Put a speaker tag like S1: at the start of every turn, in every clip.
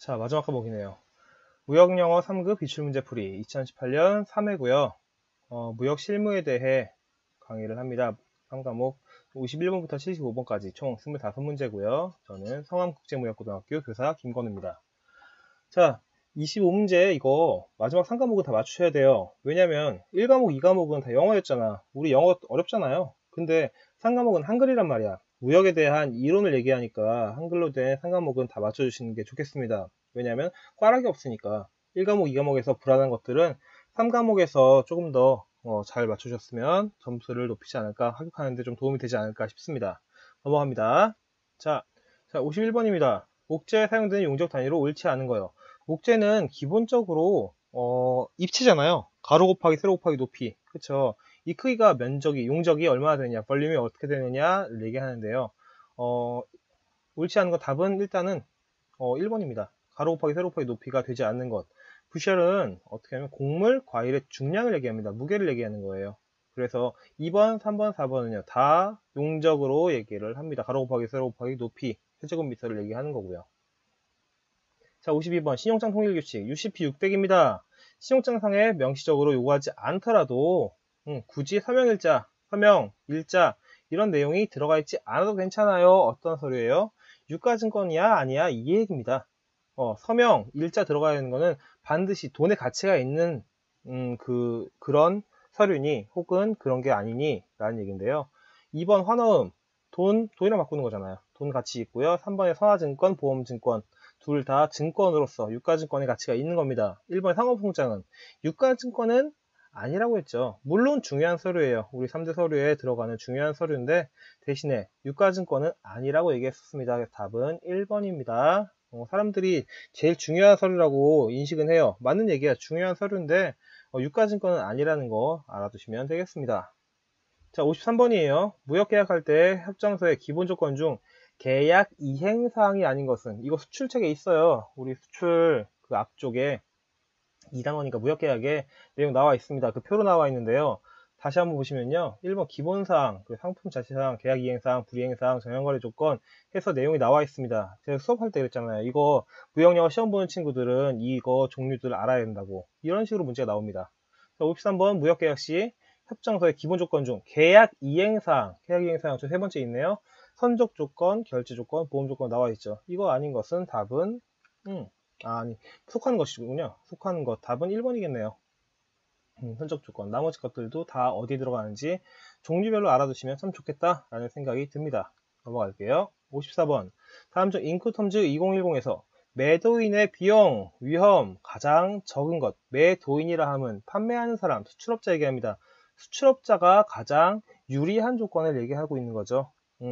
S1: 자, 마지막 과목이네요. 무역영어 3급 기출문제풀이 2018년 3회고요. 무역 실무에 대해 강의를 합니다. 한 과목 51번부터 75번까지 총 25문제고요. 저는 성암국제무역고등학교 교사 김건우입니다. 자, 25문제 이거 마지막 3과목은 다 맞추셔야 돼요. 왜냐면 1과목, 2과목은 다 영어였잖아. 우리 영어 어렵잖아요. 근데 3과목은 한글이란 말이야. 무역에 대한 이론을 얘기하니까 한글로 된 3과목은 다 맞춰주시는 게 좋겠습니다. 왜냐면 꽈락이 없으니까 1과목, 2과목에서 불안한 것들은 3과목에서 조금 더 잘 맞추셨으면 점수를 높이지 않을까, 합격하는데 좀 도움이 되지 않을까 싶습니다. 넘어갑니다. 자, 51번입니다. 옥제에 사용되는 용적 단위로 옳지 않은 거요. 옥제는 기본적으로 입체잖아요. 가로 곱하기 세로 곱하기 높이. 그쵸? 이 크기가 면적이, 용적이 얼마나 되느냐, 볼륨이 어떻게 되느냐를 얘기하는데요. 옳지 않은 거 답은 일단은 1번입니다. 가로 곱하기 세로 곱하기 높이가 되지 않는 것. 부셜은 어떻게 하면 곡물, 과일의 중량을 얘기합니다. 무게를 얘기하는 거예요. 그래서 2번, 3번, 4번은요. 다 용적으로 얘기를 합니다. 가로 곱하기 세로 곱하기 높이, 세제곱미터를 얘기하는 거고요. 자, 52번 신용장 통일규칙 UCP 600입니다. 신용장상에 명시적으로 요구하지 않더라도 굳이 서명일자, 서명, 일자 이런 내용이 들어가 있지 않아도 괜찮아요. 어떤 서류예요? 유가증권이야? 아니야? 이 얘기입니다. 서명, 일자 들어가야 하는 거는 반드시 돈의 가치가 있는 그런 서류니 혹은 그런 게 아니니 라는 얘기인데요. 2번 환어음, 돈이랑 바꾸는 거잖아요. 돈 가치 있고요. 3번에 선화증권, 보험증권 둘 다 증권으로서 유가증권의 가치가 있는 겁니다. 1번 상업통장은 유가증권은 아니라고 했죠. 물론 중요한 서류예요. 우리 3대 서류에 들어가는 중요한 서류인데 대신에 유가증권은 아니라고 얘기했었습니다. 답은 1번입니다. 사람들이 제일 중요한 서류라고 인식은 해요. 맞는 얘기야. 중요한 서류인데 유가증권은 아니라는 거 알아두시면 되겠습니다. 자, 53번이에요. 무역계약할 때 협정서의 기본 조건 중 계약 이행사항이 아닌 것은, 이거 수출책에 있어요. 우리 수출 그 앞쪽에 2단원이니까 무역계약에 내용 나와 있습니다. 그 표로 나와 있는데요. 다시 한번 보시면요. 1번 기본사항, 그 상품 자체사항, 계약 이행사항, 불이행사항, 정형거래 조건 해서 내용이 나와 있습니다. 제가 수업할 때 그랬잖아요. 이거 무역영어 시험 보는 친구들은 이거 종류들 알아야 된다고. 이런 식으로 문제가 나옵니다. 자, 53번 무역계약 시 협정서의 기본 조건 중 계약 이행사항 저 세 번째 있네요. 선적 조건, 결제 조건, 보험 조건 나와 있죠. 이거 아닌 것은 답은 아니 속하는 것이군요. 속하는 것 답은 1번이겠네요. 선적 조건 나머지 것들도 다 어디 들어가는지 종류별로 알아두시면 참 좋겠다라는 생각이 듭니다. 넘어갈게요. 54번 다음 중 인쿠텀즈 2010에서 매도인의 비용, 위험 가장 적은 것. 매도인이라 함은 판매하는 사람, 수출업자 얘기합니다. 수출업자가 가장 유리한 조건을 얘기하고 있는 거죠.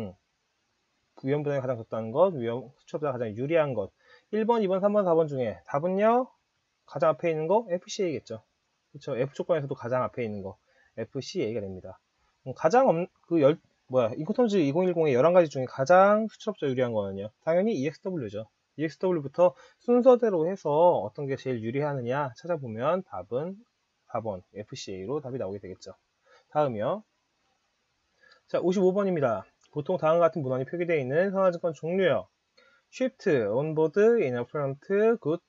S1: 위험 부담이 가장 적다는 것, 수출업자가 가장 유리한 것. 1번, 2번, 3번, 4번 중에 답은요? 가장 앞에 있는 거 FCA겠죠. 그렇죠. F 조건에서도 가장 앞에 있는 거 FCA가 됩니다. 가장 인코텀즈 2010의 11가지 중에 가장 수출업자 유리한 거는요. 당연히 EXW죠. EXW부터 순서대로 해서 어떤 게 제일 유리하느냐 찾아보면 답은 4번 FCA로 답이 나오게 되겠죠. 다음이요. 자, 55번입니다. 보통 다음과 같은 문헌이 표기되어 있는 선화증권 종류요. Shipped, onboard, in a front, good,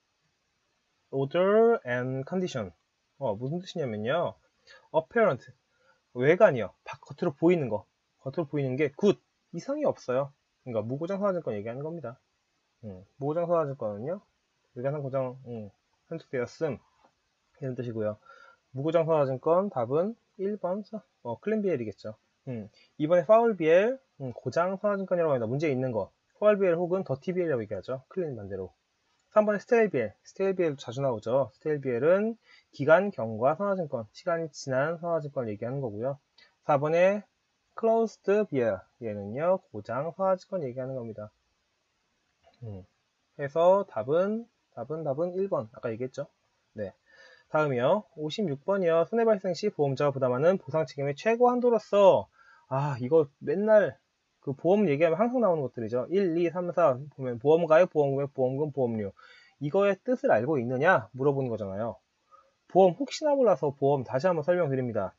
S1: order, and condition. 무슨 뜻이냐면요. apparent, 외관이요. 겉으로 보이는 거. 겉으로 보이는 게 good, 이상이 없어요. 그러니까 무고장 선화증권 얘기하는 겁니다. 무고장 선화증권은요. 외관상 고장 선택되었음. 이런 뜻이고요. 무고장 선화증권 답은 1번 클린비엘이겠죠. 이번에 파울비엘 고장 선화증권이라고 합니다. 문제 있는 거. 파울비엘 혹은 더티비엘이라고 얘기하죠. 클린 반대로. 3번에 스테일비엘. 스테일비엘도 자주 나오죠. 스테일비엘은 기간 경과 선화증권, 시간이 지난 선화증권을 얘기하는 거고요. 4번에 클로스드 비엘. 얘는요, 고장 선화증권 얘기하는 겁니다. 그래서 답은 1번. 아까 얘기했죠. 네. 다음이요. 56번이요. 손해 발생 시 보험자가 부담하는 보상 책임의 최고 한도로서 이거 맨날 그 보험 얘기하면 항상 나오는 것들이죠. 1, 2, 3, 4 보면 보험가액, 보험금액, 보험금, 보험료 이거의 뜻을 알고 있느냐 물어보는 거잖아요. 보험 혹시나 몰라서 보험 다시 한번 설명드립니다.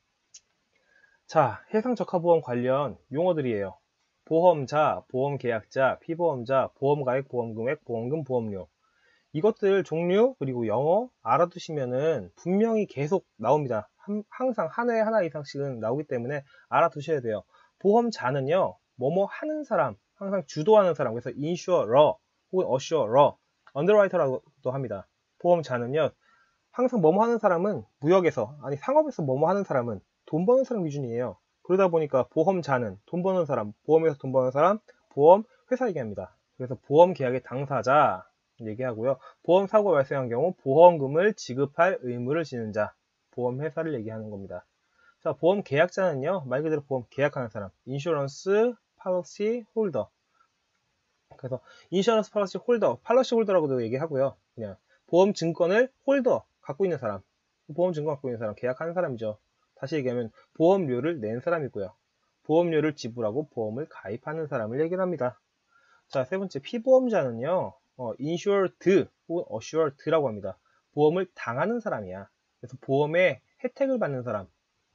S1: 자, 해상적합보험 관련 용어들이에요. 보험자, 보험계약자, 피보험자, 보험가액, 보험금액, 보험금, 보험료 이것들 종류 그리고 영어 알아두시면은 분명히 계속 나옵니다. 항상 한 해에 하나 이상씩은 나오기 때문에 알아두셔야 돼요. 보험자는요, 뭐뭐 하는 사람, 항상 주도하는 사람, 그래서 insurer 혹은 assurer, underwriter라고도 합니다. 보험자는요, 항상 뭐뭐 하는 사람은 무역에서, 아니 상업에서 뭐뭐 하는 사람은 돈 버는 사람 기준이에요. 그러다 보니까 보험자는 돈 버는 사람, 보험에서 돈 버는 사람, 보험 회사 얘기합니다. 그래서 보험 계약의 당사자 얘기하고요. 보험 사고가 발생한 경우 보험금을 지급할 의무를 지는 자, 보험 회사를 얘기하는 겁니다. 자, 보험 계약자는요, 말 그대로 보험 계약하는 사람, 인슈런스 팔러시 홀더. 그래서 인슈런스 팔러시 홀더, 팔러시 홀더라고도 얘기하고요. 그냥 보험 증권을 홀더 갖고 있는 사람, 보험 증권 갖고 있는 사람, 계약하는 사람이죠. 다시 얘기하면 보험료를 낸 사람이고요. 보험료를 지불하고 보험을 가입하는 사람을 얘기를 합니다. 자, 세 번째 피보험자는요, insured 혹은 assured라고 합니다. 보험을 당하는 사람이야. 그래서 보험의 혜택을 받는 사람.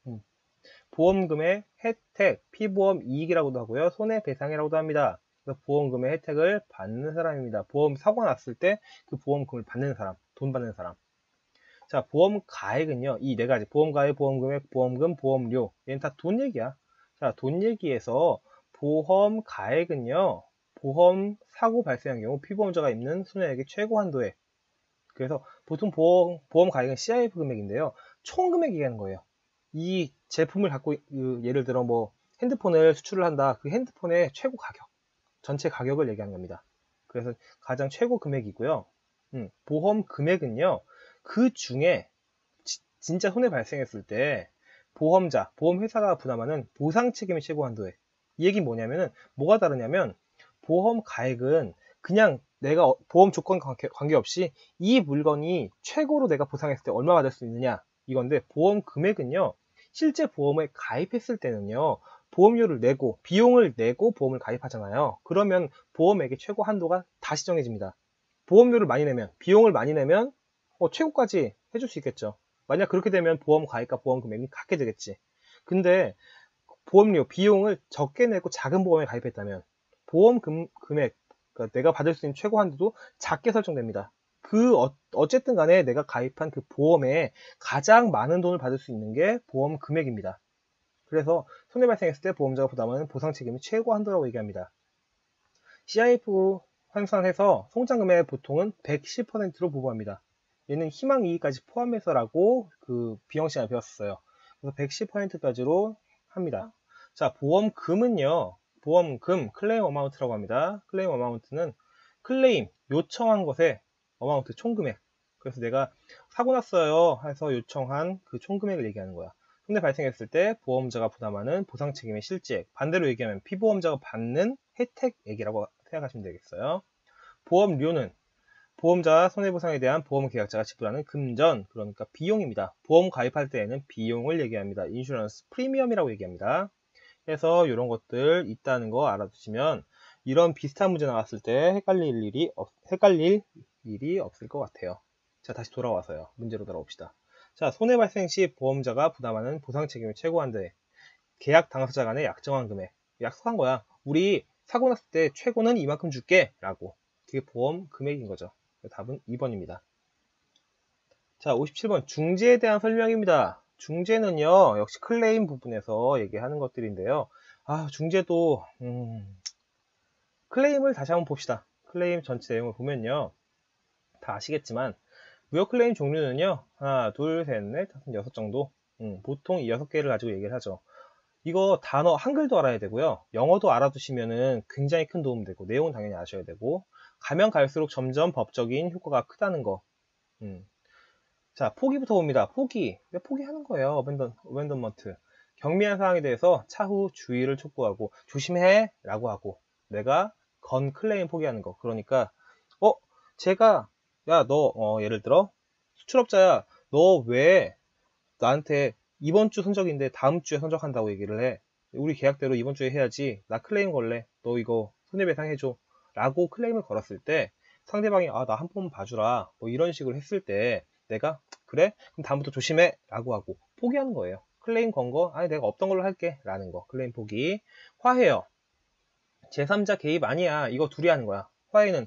S1: 보험금의 혜택, 피보험 이익이라고도 하고요. 손해배상이라고도 합니다. 그래서 보험금의 혜택을 받는 사람입니다. 보험 사고 났을 때 그 보험금을 받는 사람, 돈 받는 사람. 자, 보험 가액은요, 이 네 가지. 보험 가액, 보험 금액, 보험금, 보험료. 얘는 다 돈 얘기야. 자, 돈 얘기에서 보험 가액은요, 보험 사고 발생한 경우 피보험자가 입는 손해액의 최고 한도에. 그래서 보통 보험 가액은 CIF 금액인데요. 총 금액 얘기하는 거예요. 이 제품을 갖고, 예를 들어 뭐 핸드폰을 수출을 한다. 그 핸드폰의 최고 가격, 전체 가격을 얘기하는 겁니다. 그래서 가장 최고 금액이고요. 보험 금액은요, 그 중에 진짜 손해 발생했을 때 보험자, 보험회사가 부담하는 보상 책임의 최고 한도액. 이 얘기는 뭐냐면은, 뭐가 다르냐면, 보험 가액은 그냥 내가 보험 조건 관계없이 이 물건이 최고로 내가 보상했을 때 얼마 받을 수 있느냐, 이건데, 보험 금액은요, 실제 보험에 가입했을 때는요, 보험료를 내고 비용을 내고 보험을 가입하잖아요. 그러면 보험액의 최고 한도가 다시 정해집니다. 보험료를 많이 내면, 비용을 많이 내면 최고까지 해줄 수 있겠죠. 만약 그렇게 되면 보험 가입과 보험 금액이 같게 되겠지. 근데 보험료, 비용을 적게 내고 작은 보험에 가입했다면 보험 금액, 그러니까 내가 받을 수 있는 최고 한도도 작게 설정됩니다. 어쨌든 간에 내가 가입한 그 보험에 가장 많은 돈을 받을 수 있는 게 보험 금액입니다. 그래서 손해 발생했을 때 보험자가 부담하는 보상 책임이 최고 한도라고 얘기합니다. CIF 환산해서 송장금액 보통은 110%로 보고합니다. 얘는 희망이익까지 포함해서라고 그 비용 시간에 배웠어요. 그래서 110%까지로 합니다. 자, 보험금은요, 보험금 클레임 어마운트라고 합니다. 클레임 어마운트는 클레임 요청한 것의 어마운트 총금액. 그래서 내가 사고 났어요 해서 요청한 그 총금액을 얘기하는 거야. 손해 발생했을 때 보험자가 부담하는 보상 책임의 실제액. 반대로 얘기하면 피보험자가 받는 혜택액이라고 생각하시면 되겠어요. 보험료는 보험자 손해보상에 대한 보험계약자가 지불하는 금전, 그러니까 비용입니다. 보험 가입할 때에는 비용을 얘기합니다. 인슈런스 프리미엄이라고 얘기합니다. 그래서 이런 것들 있다는 거 알아두시면 이런 비슷한 문제 나왔을 때 헷갈릴 일이 없을 것 같아요. 자, 다시 돌아와서요. 문제로 돌아옵시다. 자, 손해 발생 시 보험자가 부담하는 보상 책임의 최고 한도액. 계약 당사자 간의 약정한 금액. 약속한 거야. 우리 사고 났을 때 최고는 이만큼 줄게 라고. 그게 보험 금액인 거죠. 답은 2번입니다. 자, 57번 중재에 대한 설명입니다. 중재는요, 역시 클레임 부분에서 얘기하는 것들인데요. 중재도 클레임을 다시 한번 봅시다. 클레임 전체 내용을 보면요, 다 아시겠지만 무역 클레임 종류는요, 하나, 둘, 셋, 넷, 다섯, 여섯 정도. 보통 이 6개를 가지고 얘기를 하죠. 이거 단어 한글도 알아야 되고요. 영어도 알아두시면은 굉장히 큰 도움 되고, 내용은 당연히 아셔야 되고, 가면 갈수록 점점 법적인 효과가 크다는 거. 자, 포기부터 봅니다. 포기. 왜 포기하는 거예요? 어벤던먼트. 경미한 사항에 대해서 차후 주의를 촉구하고, 조심해! 라고 하고, 내가 건 클레임 포기하는 거. 그러니까, 예를 들어, 수출업자야, 너 왜 나한테 이번 주 선적인데 다음 주에 선적한다고 얘기를 해. 우리 계약대로 이번 주에 해야지. 나 클레임 걸래. 너 이거 손해배상 해줘. 라고 클레임을 걸었을 때 상대방이 나 한 번 봐주라. 뭐 이런 식으로 했을 때 내가 그래? 그럼 다음부터 조심해. 라고 하고 포기하는 거예요. 클레임 건 거 내가 없던 걸로 할게. 라는 거. 클레임 포기. 화해요. 제3자 개입 아니야. 이거 둘이 하는 거야. 화해는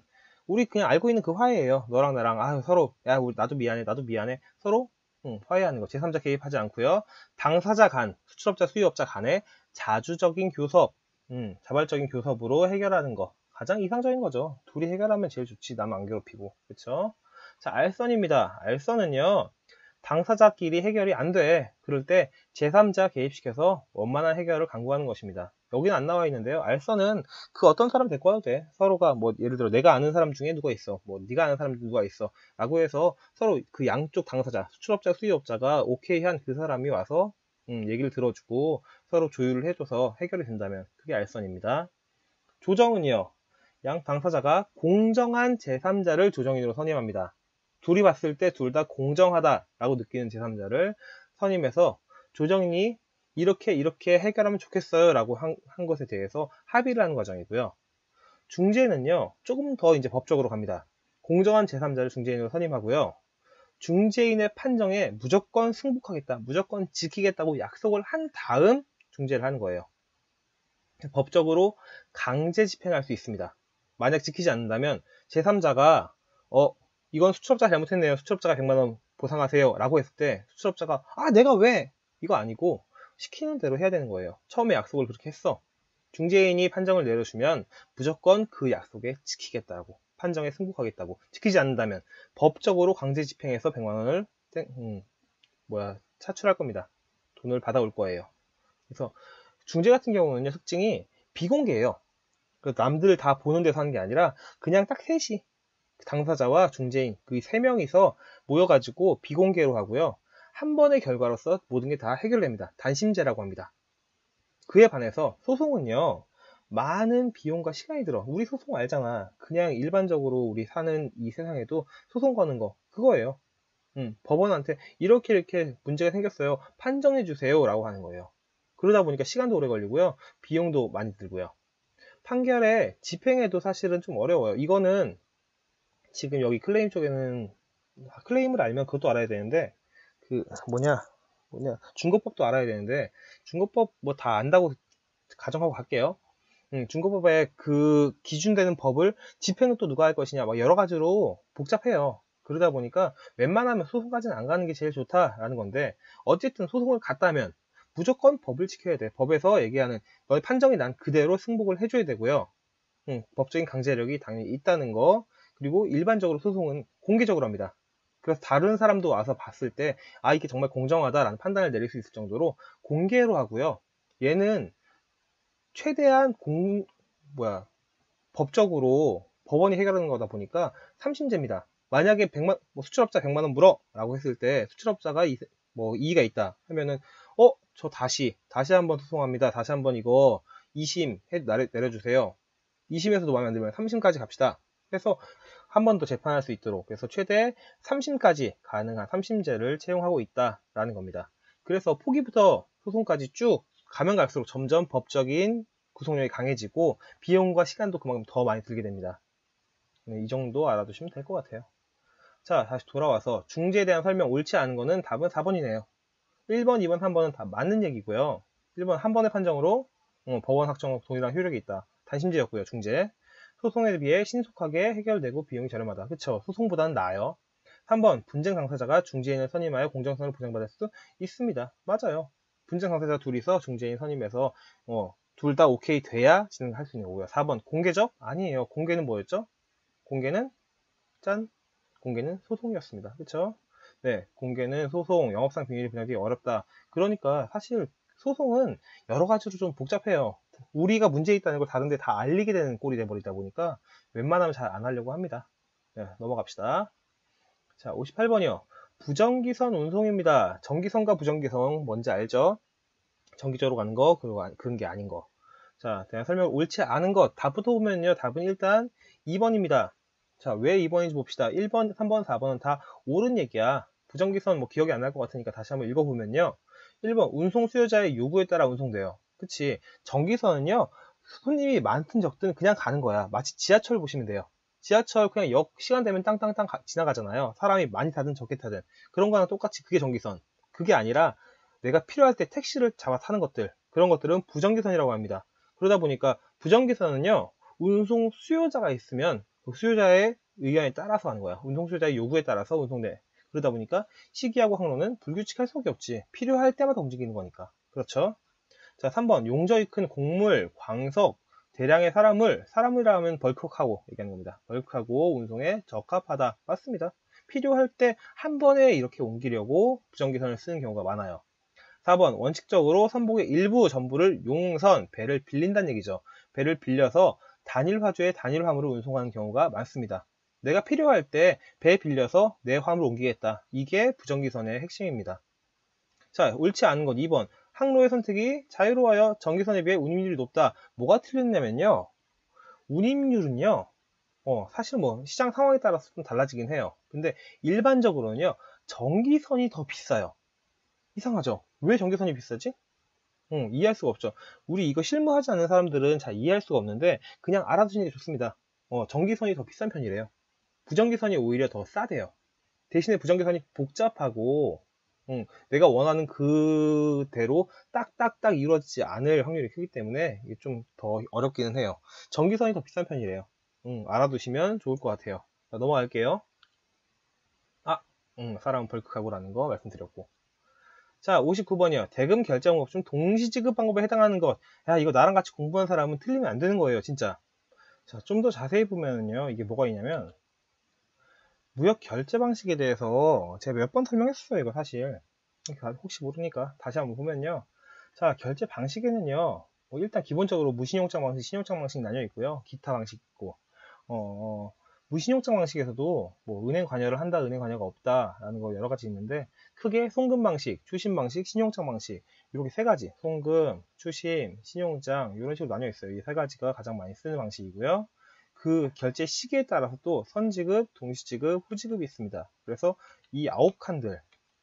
S1: 우리 그냥 알고 있는 그 화해예요. 너랑 나랑 서로 나도 미안해 나도 미안해 서로 화해하는 거. 제3자 개입하지 않고요. 당사자 간, 수출업자 수유업자 간의 자주적인 교섭, 자발적인 교섭으로 해결하는 거. 가장 이상적인 거죠. 둘이 해결하면 제일 좋지. 남 안 괴롭히고. 그쵸? 자, 알선입니다. 알선은요. 당사자끼리 해결이 안 돼. 그럴 때 제3자 개입시켜서 원만한 해결을 강구하는 것입니다. 여기는 안 나와 있는데요. 알선은 그 어떤 사람 데리고 와도 돼. 서로가 뭐 예를 들어 내가 아는 사람 중에 누가 있어. 뭐 네가 아는 사람 누가 있어. 라고 해서 서로 그 양쪽 당사자, 수출업자, 수유업자가 오케이 한 그 사람이 와서 얘기를 들어주고 서로 조율을 해줘서 해결이 된다면 그게 알선입니다. 조정은요. 양 당사자가 공정한 제3자를 조정인으로 선임합니다. 둘이 봤을 때 둘 다 공정하다라고 느끼는 제3자를 선임해서 조정인이 이렇게 해결하면 좋겠어요 라고 한 것에 대해서 합의를 하는 과정이고요. 중재는요. 조금 더 이제 법적으로 갑니다. 공정한 제3자를 중재인으로 선임하고요. 중재인의 판정에 무조건 승복하겠다, 무조건 지키겠다고 약속을 한 다음 중재를 하는 거예요. 법적으로 강제 집행할 수 있습니다. 만약 지키지 않는다면 제3자가 이건 수출업자가 잘못했네요. 수출업자가 100만원 보상하세요 라고 했을 때 수출업자가 내가 왜? 이거 아니고 시키는 대로 해야 되는 거예요. 처음에 약속을 그렇게 했어. 중재인이 판정을 내려주면 무조건 그 약속에 지키겠다고, 판정에 승복하겠다고. 지키지 않는다면 법적으로 강제 집행해서 100만원을 차출할 겁니다. 돈을 받아올 거예요. 그래서 중재 같은 경우는요, 특징이 비공개예요. 남들 다 보는 데서 하는 게 아니라 그냥 딱 셋이, 당사자와 중재인 그 세 명이서 모여가지고 비공개로 하고요. 한 번의 결과로서 모든 게 다 해결됩니다. 단심제라고 합니다. 그에 반해서 소송은요, 많은 비용과 시간이 들어. 우리 소송 알잖아. 그냥 일반적으로 우리 사는 이 세상에도 소송 거는 거 그거예요. 법원한테 이렇게 문제가 생겼어요. 판정해 주세요 라고 하는 거예요. 그러다 보니까 시간도 오래 걸리고요. 비용도 많이 들고요. 판결에 집행에도 사실은 좀 어려워요. 이거는 지금 여기 클레임 쪽에는 클레임을 알면 그것도 알아야 되는데 중거법도 알아야 되는데 중거법 뭐 다 안다고 가정하고 갈게요. 중거법에 그 기준되는 법을 집행은 또 누가 할 것이냐 막 여러 가지로 복잡해요. 그러다 보니까 웬만하면 소송까지는 안 가는 게 제일 좋다라는 건데 어쨌든 소송을 갔다면 무조건 법을 지켜야 돼. 법에서 얘기하는 너의 판정이 난 그대로 승복을 해줘야 되고요. 법적인 강제력이 당연히 있다는 거. 그리고 일반적으로 소송은 공개적으로 합니다. 그래서 다른 사람도 와서 봤을 때 이게 정말 공정하다라는 판단을 내릴 수 있을 정도로 공개로 하고요. 얘는 최대한 법적으로 법원이 해결하는 거다 보니까 3심제입니다. 만약에 수출업자 100만원 물어 라고 했을 때 수출업자가 이의가 있다 하면은 저 다시 한번 소송합니다. 다시 한번 이거 2심 내려주세요. 2심에서도 마음에 안 들면 3심까지 갑시다. 그래서 한 번 더 재판할 수 있도록, 그래서 최대 3심까지 가능한 3심제를 채용하고 있다라는 겁니다. 그래서 포기부터 소송까지 쭉 가면 갈수록 점점 법적인 구속력이 강해지고 비용과 시간도 그만큼 더 많이 들게 됩니다. 이 정도 알아두시면 될 것 같아요. 자, 다시 돌아와서 중재에 대한 설명 옳지 않은 거는 답은 4번이네요. 1번, 2번, 3번은 다 맞는 얘기고요. 1번 한 번의 판정으로 법원 확정 동일한 효력이 있다. 단심제였고요. 중재. 소송에 비해 신속하게 해결되고 비용이 저렴하다. 그쵸? 소송보다는 나아요. 3번 분쟁 당사자가 중재인을 선임하여 공정성을 보장받을 수 있습니다. 맞아요. 분쟁 당사자 둘이서 중재인 선임해서 둘 다 오케이 돼야 진행할 수 있는 거고요. 4번 공개적? 아니에요. 공개는 뭐였죠? 공개는 공개는 소송이었습니다. 그쵸? 네, 공개는 소송, 영업상 비밀이 분야되기 어렵다. 그러니까 사실 소송은 여러 가지로 좀 복잡해요. 우리가 문제 있다는 걸 다른 데 다 알리게 되는 꼴이 돼버리다 보니까 웬만하면 잘 안 하려고 합니다. 네, 넘어갑시다. 자, 58번이요. 부정기선 운송입니다. 정기선과 부정기선 뭔지 알죠? 정기적으로 가는 거, 그리고 그런 게 아닌 거. 자, 대한 설명 옳지 않은 것. 답부터 보면요. 답은 일단 2번입니다. 자, 왜 2번인지 봅시다. 1번, 3번, 4번은 다 옳은 얘기야. 부정기선 기억이 안 날 것 같으니까 다시 한번 읽어보면요. 1번, 운송 수요자의 요구에 따라 운송돼요. 그치? 정기선은요, 손님이 많든 적든 그냥 가는 거야. 마치 지하철 보시면 돼요. 지하철 그냥 역 시간 되면 땅땅땅 지나가잖아요. 사람이 많이 타든 적게 타든. 그런 거랑 똑같이 그게 정기선. 그게 아니라 내가 필요할 때 택시를 잡아 타는 것들, 그런 것들은 부정기선이라고 합니다. 그러다 보니까 부정기선은요, 운송 수요자가 있으면 수요자의 의견에 따라서 하는 거야. 운송수요자의 요구에 따라서 운송돼. 그러다 보니까 시기하고 항로는 불규칙할 수밖에 없지. 필요할 때마다 움직이는 거니까. 그렇죠? 자, 3번. 용적이 큰 곡물, 광석, 대량의 사람이라 하면 벌크하고 얘기하는 겁니다. 벌크하고 운송에 적합하다. 맞습니다. 필요할 때 한 번에 이렇게 옮기려고 부정기선을 쓰는 경우가 많아요. 4번. 원칙적으로 선복의 일부 전부를 용선, 배를 빌린다는 얘기죠. 배를 빌려서 단일 화주의 단일 화물을 운송하는 경우가 많습니다. 내가 필요할 때 배 빌려서 내 화물을 옮기겠다. 이게 부정기선의 핵심입니다. 자, 옳지 않은 것 2번. 항로의 선택이 자유로워요. 전기선에 비해 운임률이 높다. 뭐가 틀렸냐면요. 운임률은요. 사실 뭐 시장 상황에 따라서 좀 달라지긴 해요. 근데 일반적으로는요. 전기선이 더 비싸요. 이상하죠? 왜 전기선이 비싸지? 이해할 수가 없죠. 우리 이거 실무하지 않는 사람들은 잘 이해할 수가 없는데 그냥 알아두시는 게 좋습니다. 전기선이 더 비싼 편이래요. 부전기선이 오히려 더 싸대요. 대신에 부전기선이 복잡하고 내가 원하는 그대로 딱딱딱 이루어지지 않을 확률이 크기 때문에 이게 좀 더 어렵기는 해요. 전기선이 더 비싼 편이래요. 알아두시면 좋을 것 같아요. 자, 넘어갈게요. 사람 벌크하고라는 거 말씀드렸고. 자, 59번이요. 대금 결제항목 중 동시지급 방법에 해당하는 것. 야, 이거 나랑 같이 공부한 사람은 틀리면 안 되는 거예요, 진짜. 자, 좀 더 자세히 보면요. 이게 뭐가 있냐면, 무역 결제 방식에 대해서 제가 몇 번 설명했어요, 이거 사실. 혹시 모르니까 다시 한번 보면요. 자, 결제 방식에는요. 일단 기본적으로 무신용장 방식, 신용장 방식 나뉘어 있고요. 기타 방식 있고. 무신용장 방식에서도 뭐 은행 관여를 한다, 은행 관여가 없다라는 거 여러 가지 있는데 크게 송금 방식, 추심 방식, 신용장 방식 이렇게 세 가지 송금, 추심, 신용장 이런 식으로 나뉘어 있어요. 이 세 가지가 가장 많이 쓰는 방식이고요. 그 결제 시기에 따라서 또 선지급, 동시지급, 후지급이 있습니다. 그래서 이 9칸들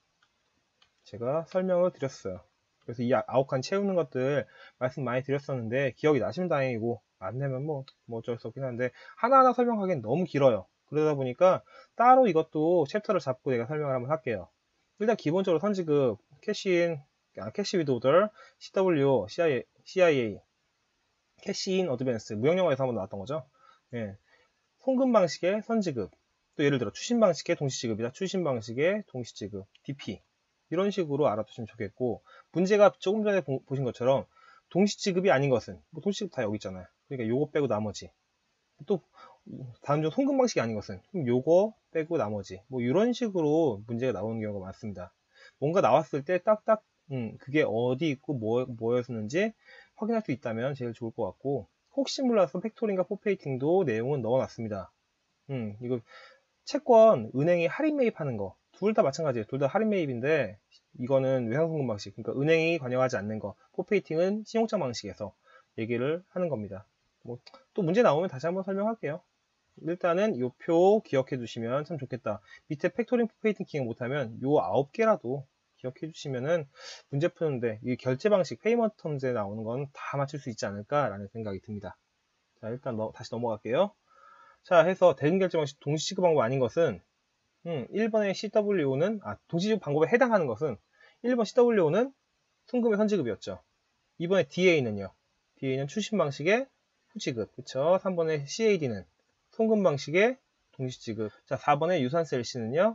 S1: 제가 설명을 드렸어요. 그래서 이 9칸 채우는 것들 말씀 많이 드렸었는데 기억이 나시면 다행이고 안 되면 뭐 어쩔 수 없긴 한데 하나하나 설명하기엔 너무 길어요. 그러다 보니까 따로 이것도 챕터를 잡고 내가 설명을 한번 할게요. 일단 기본적으로 선지급, 캐시인, 캐시 위드 오더, CW, CIA, 캐시인 어드밴스, 무역영어에서 한번 나왔던 거죠. 예. 송금 방식의 선지급, 또 예를 들어 추심 방식의 동시지급이다. 추심 방식의 동시지급, DP 이런 식으로 알아두시면 좋겠고 문제가 조금 전에 보신 것처럼 동시지급이 아닌 것은 뭐 동시지급 다 여기 있잖아요. 그러니까 요거 빼고 나머지 또 다음 중 송금 방식이 아닌 것은 요거 빼고 나머지 뭐 이런 식으로 문제가 나오는 경우가 많습니다. 뭔가 나왔을 때 딱딱 그게 어디 있고 뭐였는지 확인할 수 있다면 제일 좋을 것 같고 혹시 몰라서 팩토링과 포페이팅도 내용은 넣어놨습니다. 이거 채권 은행이 할인 매입하는 거 둘 다 마찬가지예요. 둘 다 할인 매입인데 이거는 외상송금 방식, 그러니까 은행이 관여하지 않는 거, 포페이팅은 신용장 방식에서 얘기를 하는 겁니다. 뭐 또 문제 나오면 다시 한번 설명할게요. 일단은 이 표 기억해 두시면 참 좋겠다. 밑에 팩토링, 포페이팅 기억 못하면 요 9개라도 기억해 주시면은 문제 푸는데 이 결제 방식, 페이먼트 텀즈에 나오는 건 다 맞출 수 있지 않을까라는 생각이 듭니다. 자, 일단 다시 넘어갈게요. 자, 해서 대금 결제 방식 동시지급 방법 아닌 것은 1번의 CWO는 동시지급 방법에 해당하는 것은 1번 CWO는 송금의 선지급이었죠. 2번의 DA는요. DA는 추심 방식의 후지급. 그쵸? 3번의 CAD는 송금 방식의 동시지급. 자, 4번의 유산세 LC는요.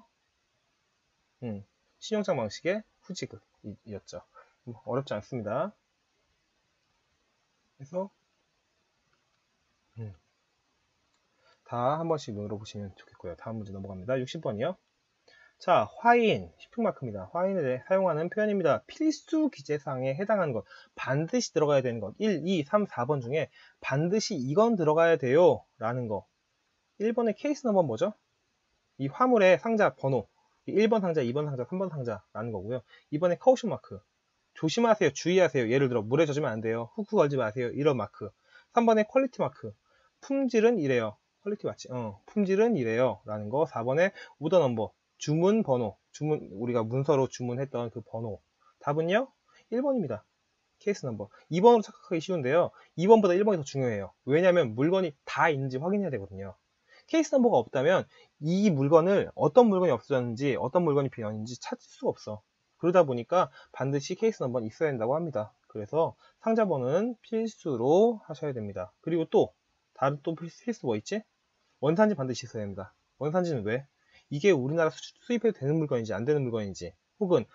S1: 신용장 방식의 후지급이었죠. 어렵지 않습니다. 그래서 다 한 번씩 물어보시면 좋겠고요. 다음 문제 넘어갑니다. 60번이요. 자, 화인, 쇼핑마크입니다. 화인을 사용하는 표현입니다. 필수 기재사항에 해당하는 것, 반드시 들어가야 되는 것, 1, 2, 3, 4번 중에 반드시 이건 들어가야 돼요 라는 거. 1번의 케이스 넘버는 뭐죠? 이 화물의 상자 번호, 1번 상자, 2번 상자, 3번 상자라는 거고요. 2번의 카우션 마크, 조심하세요, 주의하세요. 예를 들어 물에 젖으면 안 돼요, 훅 걸지 마세요, 이런 마크. 3번의 퀄리티 마크, 품질은 이래요. 퀄리티 맞지? 품질은 이래요 라는 거. 4번의 오더 넘버, 주문 번호, 우리가 문서로 주문했던 그 번호. 답은요? 1번입니다. 케이스 넘버. 2번으로 착각하기 쉬운데요. 2번보다 1번이 더 중요해요. 왜냐하면 물건이 다 있는지 확인해야 되거든요. 케이스 넘버가 없다면 이 물건을 어떤 물건이 없어졌는지 어떤 물건이 비었는지 찾을 수가 없어. 그러다 보니까 반드시 케이스 넘버는 있어야 된다고 합니다. 그래서 상자 번호는 필수로 하셔야 됩니다. 그리고 또 다른 또 필수 뭐 있지? 원산지 반드시 있어야 됩니다. 원산지는 왜? 이게 우리나라 수입해도 되는 물건인지 안 되는 물건인지, 혹은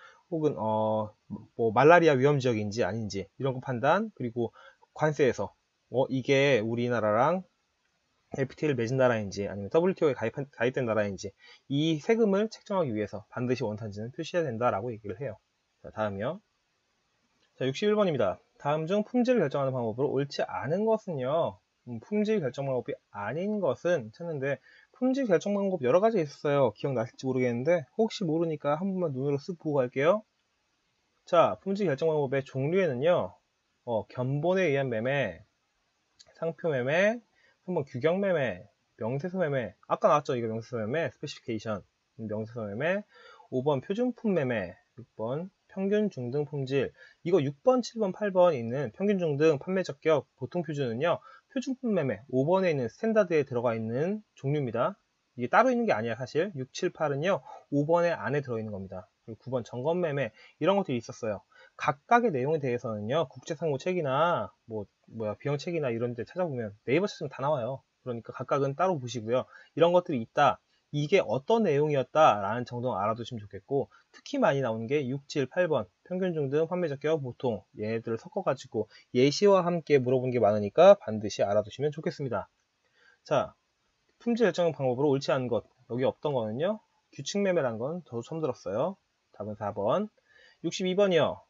S1: 뭐 말라리아 위험 지역인지 아닌지 이런 거 판단, 그리고 관세에서 이게 우리나라랑 FTA를 맺은 나라인지 아니면 WTO에 가입된 나라인지 이 세금을 책정하기 위해서 반드시 원산지는 표시해야 된다라고 얘기를 해요. 자, 다음이요. 자, 61번입니다. 다음 중 품질을 결정하는 방법으로 옳지 않은 것은요. 품질 결정 방법이 아닌 것은 찾는데, 품질 결정 방법 여러 가지 있었어요. 기억나실지 모르겠는데 혹시 모르니까 한 번만 눈으로 쓱 보고 갈게요. 자, 품질 결정 방법의 종류에는요. 견본에 의한 매매, 상표 매매, 3번 규격 매매, 명세서 매매, 아까 나왔죠? 이거 명세서 매매, 스페시피케이션, 명세서 매매, 5번 표준품 매매, 6번 평균 중등 품질. 이거 6번, 7번, 8번 있는 평균 중등 판매 적격 보통 표준은요, 표준품 매매 5번에 있는 스탠다드에 들어가 있는 종류입니다. 이게 따로 있는 게 아니야. 사실 6, 7, 8은요 5번에 안에 들어있는 겁니다. 그리고 9번 점검 매매, 이런 것들이 있었어요. 각각의 내용에 대해서는요, 국제상호책이나 비용책이나 이런 데 찾아보면 네이버 찾으면 다 나와요. 그러니까 각각은 따로 보시고요. 이런 것들이 있다, 이게 어떤 내용이었다 라는 정도 알아두시면 좋겠고, 특히 많이 나오는 게 6, 7, 8번 평균 중등 판매 적격 보통, 얘네들을 섞어가지고 예시와 함께 물어보는 게 많으니까 반드시 알아두시면 좋겠습니다. 자, 품질 결정 방법으로 옳지 않은 것, 여기 없던 거는요, 규칙 매매란 건 저도 처음 들었어요. 답은 4번. 62번이요.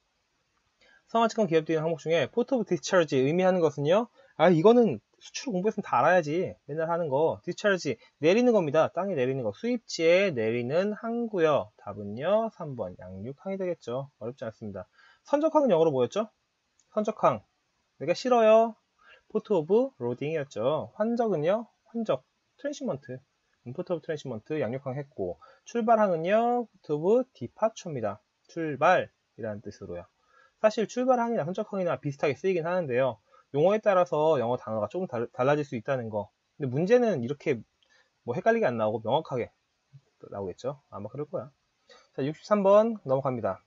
S1: 성화증권 기업들이 있는 항목 중에 포트 오브 디스차르지 의미하는 것은요, 이거는 수출 공부했으면 다 알아야지. 맨날 하는 거. 디스차르지 내리는 겁니다. 땅에 내리는 거. 수입지에 내리는 항구요. 답은요 3번 양육항이 되겠죠. 어렵지 않습니다. 선적항은 영어로 뭐였죠? 선적항, 내가 싫어요. 포트 오브 로딩이었죠. 환적은요, 환적 트랜시먼트, 포트 오브 트랜시먼트 양육항 했고, 출발항은요 포트 오브 디파처입니다. 출발이라는 뜻으로요. 사실 출발항이나 선적항이나 비슷하게 쓰이긴 하는데요, 용어에 따라서 영어 단어가 조금 달라질 수 있다는 거. 근데 문제는 이렇게 헷갈리게 안 나오고 명확하게 나오겠죠. 아마 그럴 거야. 자, 63번 넘어갑니다.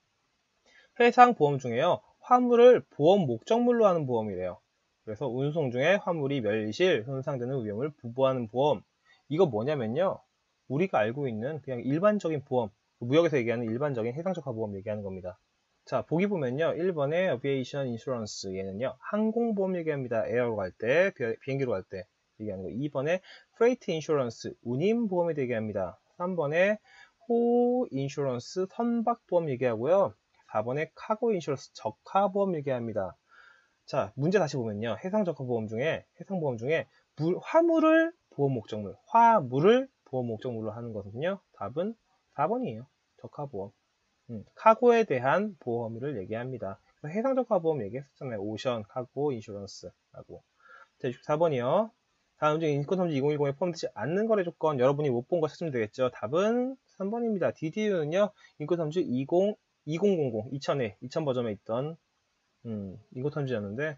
S1: 해상 보험 중에요, 화물을 보험 목적물로 하는 보험이래요. 그래서 운송 중에 화물이 멸실, 손상되는 위험을 부부하는 보험. 이거 뭐냐면요, 우리가 알고 있는 그냥 일반적인 보험, 무역에서 얘기하는 일반적인 해상적화 보험 얘기하는 겁니다. 자, 보기 보면요, 1번에 Aviation Insurance, 얘는요 항공보험 얘기합니다. 에어로 갈 때, 비행기로 갈 때 얘기하는 거. 2번에 Freight Insurance, 운임보험에 대해 얘기합니다. 3번에 호우 인슈런스, 선박보험 얘기하고요. 4번에 카고 인슈런스, 적하보험 얘기합니다. 자, 문제 다시 보면요, 해상적하보험 중에, 해상보험 중에 화물을 보험 목적물, 화물을 보험 목적물로 하는 것은요, 답은 4번이에요. 적하보험. 카고에 대한 보험을 얘기합니다. 해상적하보험 얘기했었잖아요. 오션, 카고, 인슈런스라고. 자, 64번이요. 다음 중 인권탐지 2010에 포함되지 않는 거래 조건, 여러분이 못 본 거 찾으면 되겠죠. 답은 3번입니다. DDU는요, 인권탐지 2000 버전에 있던 인권탐지였는데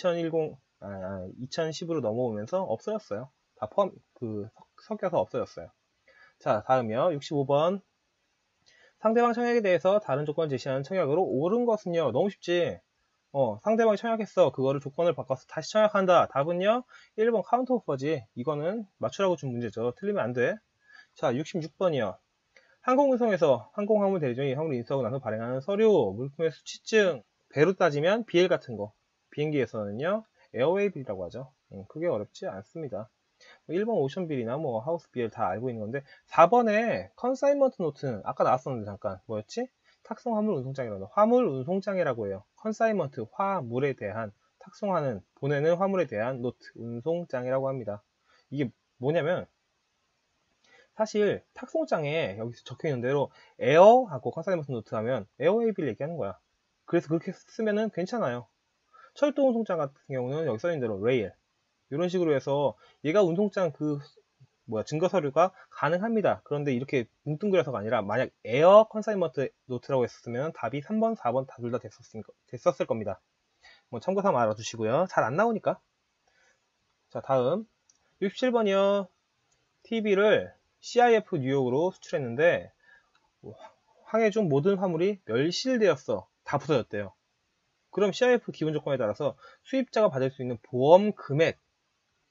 S1: 2010으로 넘어오면서 없어졌어요. 다 섞여서 없어졌어요. 자, 다음이요. 65번. 상대방 청약에 대해서 다른 조건을 제시하는 청약으로 옳은 것은요, 너무 쉽지. 상대방이 청약했어. 그거를 조건을 바꿔서 다시 청약한다. 답은요 1번 카운터 오퍼지. 이거는 맞추라고 준 문제죠. 틀리면 안 돼. 자, 66번이요. 항공운송에서 항공화물 대리점이 화물을 인수하고 나서 발행하는 서류, 물품의 수치증, 배로 따지면 BL 같은 거. 비행기에서는요 에어웨이빌이라고 하죠. 크게 어렵지 않습니다. 1번 오션빌이나 하우스빌 다 알고 있는 건데, 4번에 컨사인먼트 노트는 아까 나왔었는데 잠깐 뭐였지? 탁송 화물 운송장이라고, 화물 운송장이라고 해요. 컨사인먼트, 화물에 대한, 탁송하는, 보내는 화물에 대한 노트, 운송장이라고 합니다. 이게 뭐냐면, 사실 탁송장에 여기서 적혀 있는 대로 에어하고 컨사인먼트 노트 하면 에어웨이빌 얘기하는 거야. 그래서 그렇게 쓰면은 괜찮아요. 철도 운송장 같은 경우는 여기 써 있는 대로 레일, 이런 식으로 해서 얘가 운송장 증거 서류가 가능합니다. 그런데 이렇게 뭉뚱그려서가 아니라 만약 에어 컨사인먼트 노트라고 했었으면 답이 3번, 4번 다 둘 다 됐었을 겁니다. 참고 삼아 알아두시고요. 잘 안 나오니까. 자, 다음 67번이요. TV를 CIF 뉴욕으로 수출했는데 항해 중 모든 화물이 멸실되었어. 다 부서졌대요. 그럼 CIF 기본 조건에 따라서 수입자가 받을 수 있는 보험 금액,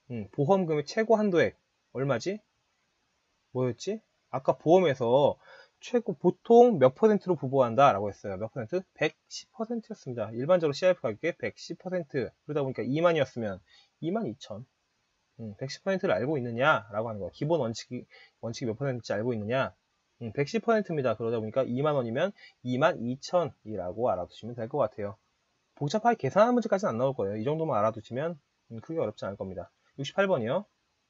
S1: 보험금의 최고 한도액 얼마지? 뭐였지? 아까 보험에서 최고 보통 몇 퍼센트로 부과한다 라고 했어요. 몇 퍼센트? 110%였습니다. 일반적으로 CRF 가격의 110%. 그러다 보니까 2만이었으면 22,000. 110%를 알고 있느냐 라고 하는 거야. 기본 원칙이 몇 퍼센트인지 알고 있느냐? 110%입니다. 그러다 보니까 2만 원이면 22,000이라고 알아두시면 될 것 같아요. 복잡하게 계산하는 문제까지는 안 나올 거예요. 이 정도만 알아두시면 크게 어렵지 않을 겁니다. 68번이요.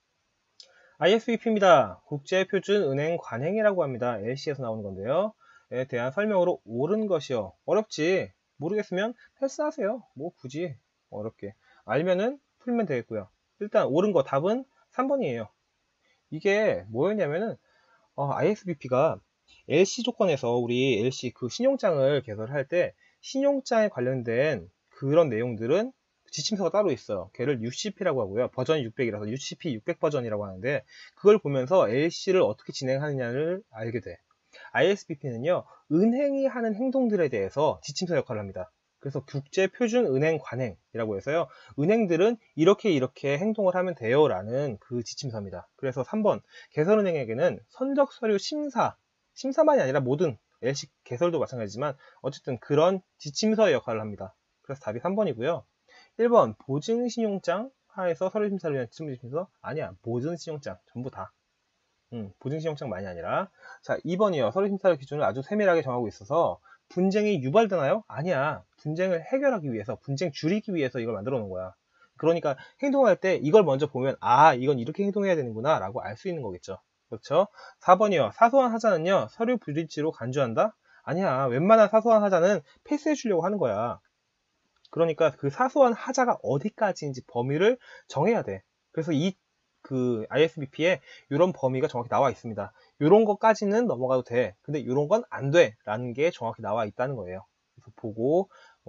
S1: ISBP입니다. 국제표준은행 관행이라고 합니다. LC에서 나오는 건데요. 에 대한 설명으로 옳은 것이요. 어렵지? 모르겠으면 패스하세요. 뭐 굳이 어렵게. 알면은 풀면 되겠고요. 일단 옳은 거 답은 3번이에요. 이게 뭐였냐면은 ISBP가 LC 조건에서 우리 LC 그 신용장을 개설할 때 신용장에 관련된 그런 내용들은 지침서가 따로 있어요. 걔를 UCP라고 하고요. 버전이 600이라서 UCP 600 버전이라고 하는데 그걸 보면서 LC를 어떻게 진행하느냐를 알게 돼. ISBP는요. 은행이 하는 행동들에 대해서 지침서 역할을 합니다. 그래서 국제표준은행 관행이라고 해서요. 은행들은 이렇게 행동을 하면 돼요 라는 그 지침서입니다. 그래서 3번 개설은행에게는 선적서류 심사만이 아니라 모든 LC 개설도 마찬가지지만 어쨌든 그런 지침서의 역할을 합니다. 그래서 답이 3번이고요. 1번 보증신용장 하에서 서류심사를 위한 지침서 아니야. 보증신용장 전부 다. 보증신용장만이 아니라. 자, 2번이요. 서류심사 기준을 아주 세밀하게 정하고 있어서 분쟁이 유발되나요? 아니야. 분쟁을 해결하기 위해서, 분쟁 줄이기 위해서 이걸 만들어 놓은 거야. 그러니까 행동할 때 이걸 먼저 보면 이건 이렇게 행동해야 되는구나 라고 알 수 있는 거겠죠. 그렇죠? 4번이요. 사소한 하자는요. 서류 불일치로 간주한다? 아니야. 웬만한 사소한 하자는 패스해 주려고 하는 거야. 그러니까 그 사소한 하자가 어디까지인지 범위를 정해야 돼. 그래서 그 ISBP에 이런 범위가 정확히 나와 있습니다. 이런 것까지는 넘어가도 돼. 근데 이런 건 안 돼. 라는 게 정확히 나와 있다는 거예요. 그래서 보고